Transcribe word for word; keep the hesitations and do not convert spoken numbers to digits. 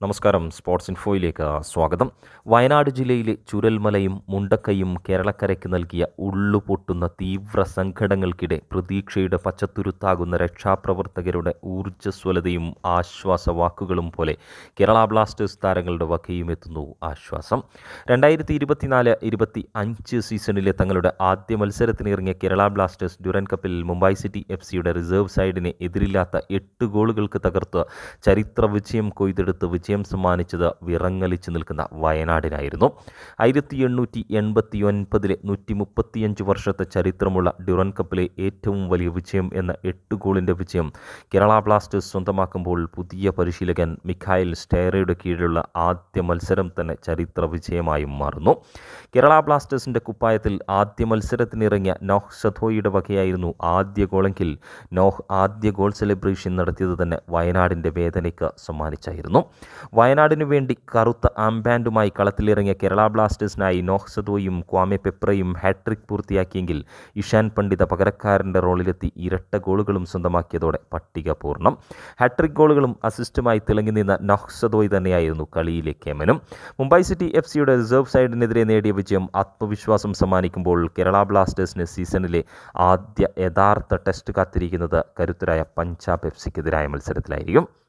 നമസ്കാരം. സ്പോർട്സ് ഇൻഫോയിലേക്ക് സ്വാഗതം. വയനാട് ജില്ലയിലെ ചുരൽമലയും മുണ്ടക്കയും കേരളക്കരയ്ക്ക് നൽകിയ ഉള്ളുപൊട്ടുന്ന തീവ്ര സങ്കടങ്ങൾക്കിടെ പ്രതീക്ഷയുടെ പച്ചത്തുരുത്താകുന്ന രക്ഷാപ്രവർത്തകരുടെ ഊർജ്ജസ്വലതയും ആശ്വാസവാക്കുകളും പോലെ കേരള ബ്ലാസ്റ്റേഴ്സ് താരങ്ങളുടെ വകയും എത്തുന്നു ആശ്വാസം. രണ്ടായിരത്തി ഇരുപത്തിനാല് ഇരുപത്തി അഞ്ച് സീസണിലെ തങ്ങളുടെ ആദ്യ മത്സരത്തിനിറങ്ങിയ കേരള ബ്ലാസ്റ്റേഴ്സ് ഡ്യൂറൻ കപ്പിൽ മുംബൈ സിറ്റി എഫ് സിയുടെ റിസർവ് സൈഡിനെ എതിരില്ലാത്ത എട്ട് ഗോളുകൾക്ക് തകർത്ത് ചരിത്ര വിജയം കൊയ്തെടുത്ത് വിജയം സമ്മാനിച്ചത് വിറങ്ങലിച്ചു നിൽക്കുന്ന വയനാടിനായിരുന്നു. ആയിരത്തി എണ്ണൂറ്റി എൺപത്തി ഒൻപതിലെ നൂറ്റി മുപ്പത്തിയഞ്ച് വർഷത്തെ ചരിത്രമുള്ള ഡ്യൂറൻ കപ്പിലെ ഏറ്റവും വലിയ വിജയം എന്ന എട്ട് ഗോളിൻ്റെ വിജയം കേരള ബ്ലാസ്റ്റേഴ്സ് സ്വന്തമാക്കുമ്പോൾ പുതിയ പരിശീലകൻ മിഖായിൽ സ്റ്റെയറയുടെ കീഴിലുള്ള ആദ്യ മത്സരം തന്നെ ചരിത്ര വിജയമായും മാറുന്നു. കേരള ബ്ലാസ്റ്റേഴ്സിൻ്റെ കുപ്പായത്തിൽ ആദ്യ മത്സരത്തിനിറങ്ങിയ നോഹ് സദോയുടെ വകയായിരുന്നു ആദ്യ ഗോളെങ്കിൽ നോഹ് ആദ്യ ഗോൾ സെലിബ്രേഷൻ നടത്തിയത് തന്നെ വയനാടിൻ്റെ വേദനയ്ക്ക് സമ്മാനിച്ചായിരുന്നു. വയനാടിനു വേണ്ടി കറുത്ത ആംബാൻഡുമായി കളത്തിലിറങ്ങിയ കേരള ബ്ലാസ്റ്റേഴ്സിനായി നോഹ് സദോയും ക്വാമെ പെപ്രയും ഹാട്രിക് പൂർത്തിയാക്കിയെങ്കിൽ ഇഷാൻ പണ്ഡിത പകരക്കാരൻ്റെ റോളിലെത്തി ഇരട്ട ഗോളുകളും സ്വന്തമാക്കിയതോടെ പട്ടിക പൂർണ്ണം. ഹാട്രിക് ഗോളുകളും അസിസ്റ്റുമായി തിളങ്ങി നിന്ന നോഹ് സദോയ് തന്നെയായിരുന്നു കളിയിലെ കേമനും. മുംബൈ സിറ്റി എഫ് സിയുടെ റിസർവ് സൈഡിനെതിരെ നേടിയ വിജയം ആത്മവിശ്വാസം സമ്മാനിക്കുമ്പോൾ കേരള ബ്ലാസ്റ്റേഴ്സിന് സീസണിലെ ആദ്യ യഥാർത്ഥ ടെസ്റ്റ് കാത്തിരിക്കുന്നത് കരുത്തരായ പഞ്ചാബ് എഫ് സിക്കെതിരായ മത്സരത്തിലായിരിക്കും.